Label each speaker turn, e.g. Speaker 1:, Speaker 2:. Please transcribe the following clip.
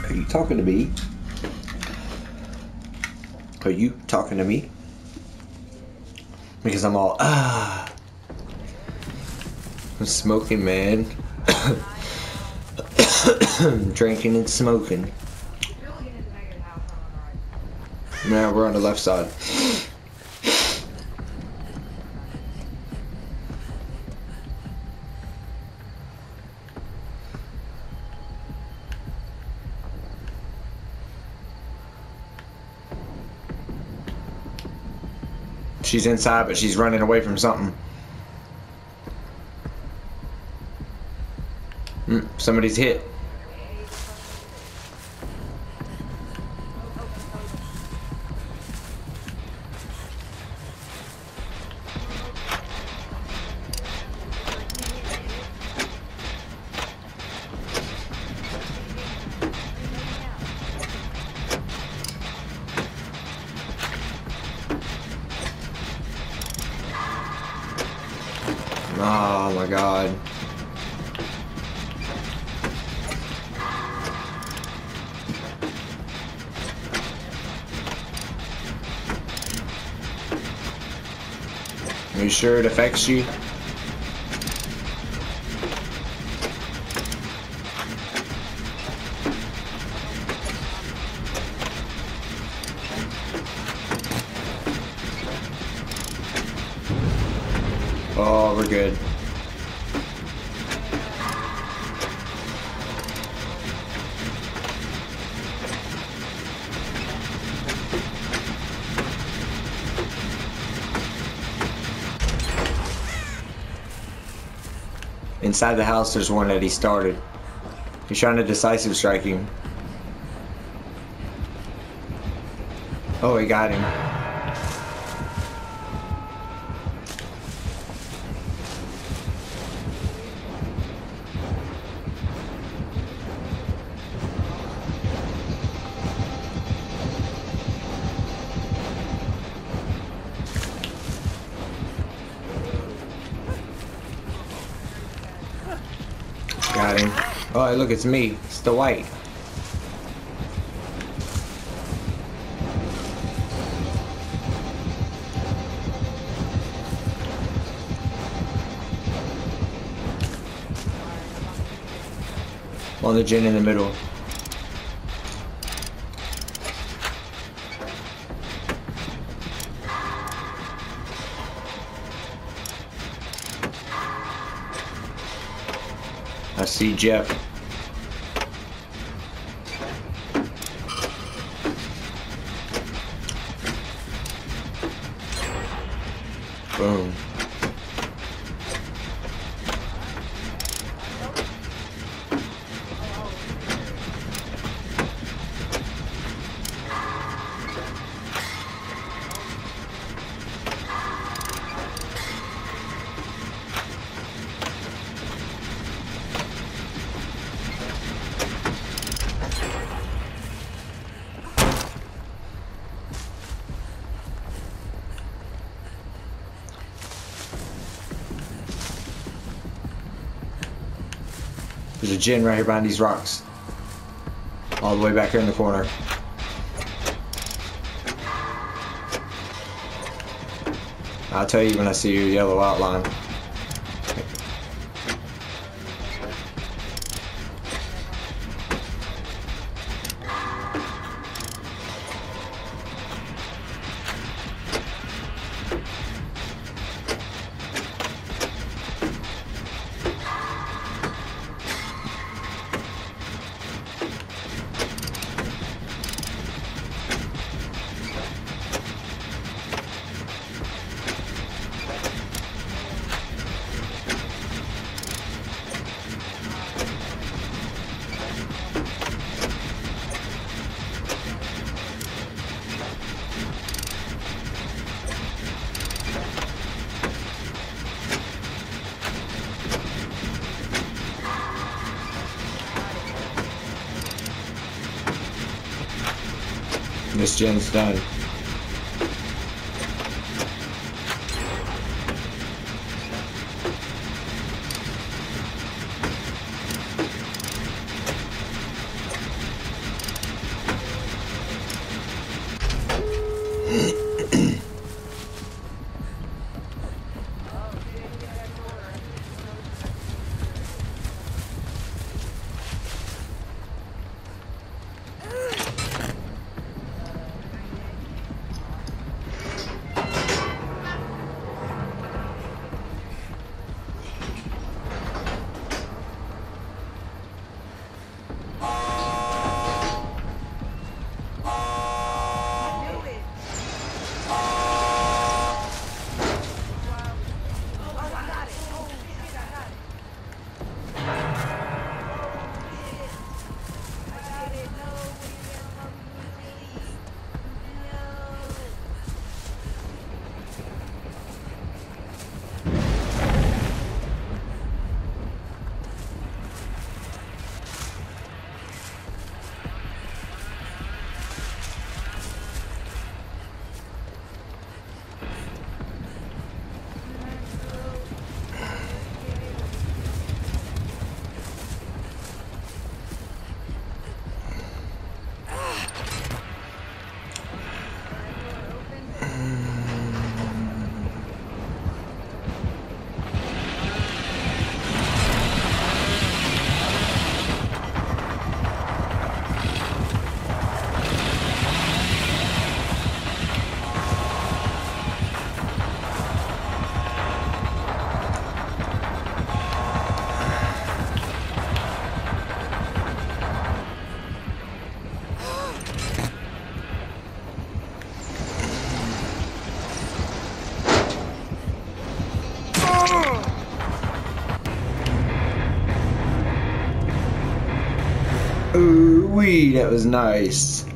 Speaker 1: Are you talking to me? Are you talking to me? Because I'm all, I'm smoking, man. Drinking and smoking. Now we're on the left side. She's inside, but she's running away from something. Somebody's hit. Oh my god. Are you sure it affects you? Oh, we're good. Inside the house, there's one that he started. He's trying to decisive strike him. Oh, he got him. Got him. Oh, look, it's me. It's the white. On the gin in the middle. I see Jeff. Boom. There's a gin right here behind these rocks. All the way back here in the corner. I'll tell you when I see your yellow outline. This gen's done. Wee, that was nice.